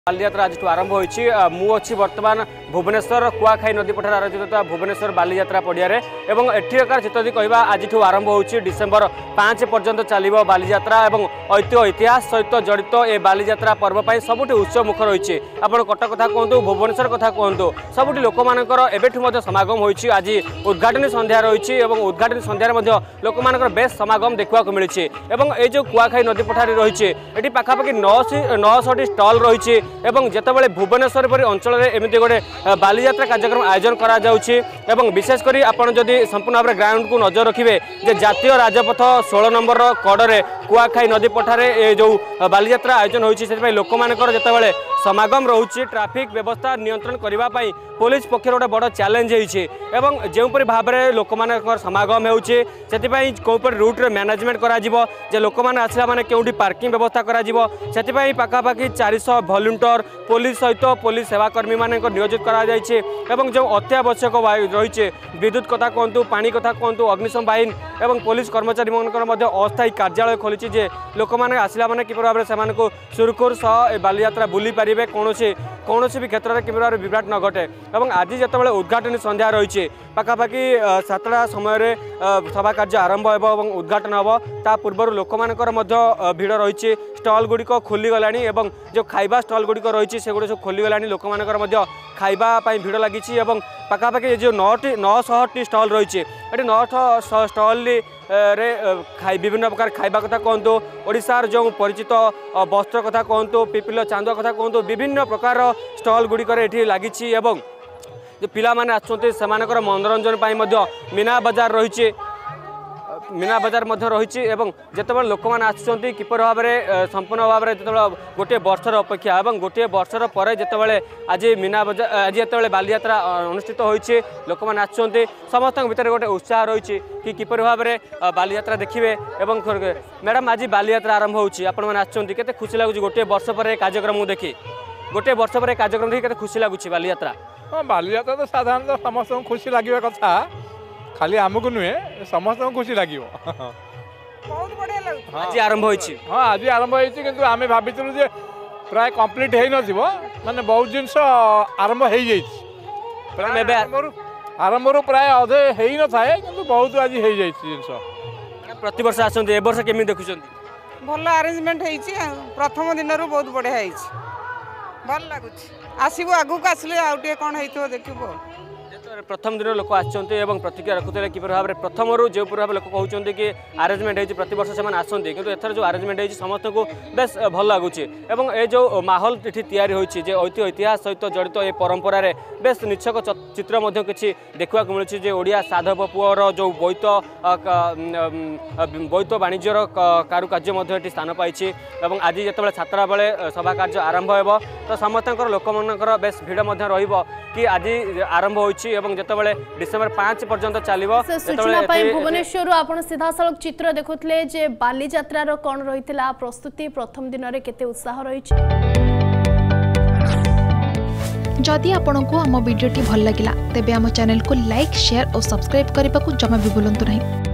बालीयात्रा आज आरंभ होती मुझे बर्तमान भुवनेश्वर कुआखाई नदी पठार आयोजित भुवनेश्वर बालीयात्रा पड़िया एठिकार चित्रदी कहवा आज आरंभ होती डिसेम्बर 5 पर्यंत चलो बालीयात्रा और ऐतिह्य इतिहास सहित जड़ित ये बालीयात्रा पर्व पर सबुठ उत्सव मुखर रही आप कटक कथा कहतु भुवनेश्वर कथा कहतु सबुठ लोक मानकर समागम होती आज उद्घाटनी संध्या रही उद्घाटनी संध्यार लोक मान बेस समागम देखा मिली ये जो कुआखाई नदी पठारी रही है पाखापाखि 900 स्टल रही एवं जितेबाला भुवनेश्वर परी अंचल में एमती गोटे बालीयात्रा कार्यक्रम आयोजन करा विशेषकर आपड़ जदि संपूर्ण भाव ग्राउंड को नजर रखिए जे जातीय राजपथ 16 नंबर कड़े कुआखाई नदी पठारे जो बालीयात्रा आयोजन होती लोक मानकर जितेबाला समागम रोचे ट्राफिक व्यवस्था नियंत्रण करने पुलिस पक्ष गोटे बड़ चैलेंज होती जोपरी भाव में लोक मान समागम होपरी रूट्रे मैनेजमेंट कर लोक मैंने आसला मैंने क्योंकि पार्किंग व्यवस्था कर पाखापाखि 400 वॉलंटियर पुलिस सहित पुलिस सेवाकर्मी मान नियोजित कर जो अत्यावश्यक रही विद्युत कथा कहतु पानी कथा कहतु अग्निशम बाहिनी और पुलिस कर्मचारी मान अस्थायी कार्यालय खोली लोक मैंने आसला मैंने किपर भाव से सुरखुर सह बालीयात्रा बुली पारे कौन भी क्षेत्र में किपर विभ्राट न घटे आज जिते उद्घाटनी संध्या रही पाखापाखि 7टा समय सभा कार्य आरंभ हो उद्घाटन हम ता पूर्व लोक मानकर भीड़ रही स्टल गुड़िक खोलीगला जो खाइबा स्टल गुड़िक रही से गुड़ सब खोलीगला लोक मानकर खाइबापी भीड़ लगी पाखापाखि जो 900 स्टल रही है 900 स्टल विभिन्न प्रकार खाइबा कथा कहतु ओडिशार जो परिचित वस्त्र कथा कहतु पिपिल चांदुआ कथा कहतु विभिन्न प्रकार स्टल गुड़िक लगी जो पिला माने आछन्ते सेमानकर मनोरंजन पाई मीना बजार रही मीना बजार रही जिते लोक मैंने आसुँच किपर भाव में संपूर्ण भाव में जो गोटे वर्षर अपेक्षा और गोटे वर्षर पर जितेबाला आज मीना बजार आज जिते बालीयात्रा अनुष्ठित होती लोक मैंने आसुँच समस्त भितर गोटे उत्साह रही कि किपर भाव में बालीयात्रा देखिए मैडम आज बालीयात्रा आरंभ होती आपने आसुँच केते खुशी लगुच गोटे वर्ष पर कार्यक्रम देखी गोटे वर्ष पर कार्यक्रम देखिए केते खुशी लगुच बालीयात्रा हाँ बालीयात्रा तो साधारण समस्त खुशी लगे कथा खाली आमको नुहे समस्त खुशी लगे बहुत बढ़िया लगे आज आरंभ होती हाँ आज आरंभ होती किंतु आम भाई प्राय कंप्लीट हो माने बहुत जिनस आरंभ हो आरंभ प्राय अधे हो न थाए कि बहुत आज हो जिनस प्रति वर्ष आसते ए वर्ष केमी देखुं भल अरेंजमेंट होती प्रथम दिन बहुत बढ़िया होती भल लगुच आसबू आगू आसले आउटे कौन हो देखो प्रथम दिन लोक आसते प्रतिक्रिया रखुते कि भाव में प्रथम जो भाव लोक कहते कि आरेंजमेंट होती प्रति वर्ष से आसते कि एथर जो आरेंजमेंट होती समस्त को बेस भल लगुच ये जो माहौल ये तैयारी होती ऐतिह्य इतिहास सहित जड़ित ये परंपरा बेस निच्छक चित्र किसी देखा मिली ओडिया साधव पुअर जो बोईत वाणिज्यर कारुकार्य ये स्थान पाई आज जिते 7टा बेले सभा कार्य आरंभ हो तो समस्त लोक मानकर बेस भीड़ कि आज आरंभ होती जितेबाला डिसेम्बर 5 पर्यंत चलो सूचना भुवनेश्वर आप सीधा सड़क चित्र देखुले जे बालीयात्रार कौन रही प्रस्तुति प्रथम दिन में केते उत्साह रही जदि आपंक आम भिडी भल लगा तेब आम चैनल को लाइक शेयर और सब्सक्राइब करने को जमा भी भूलु नहीं।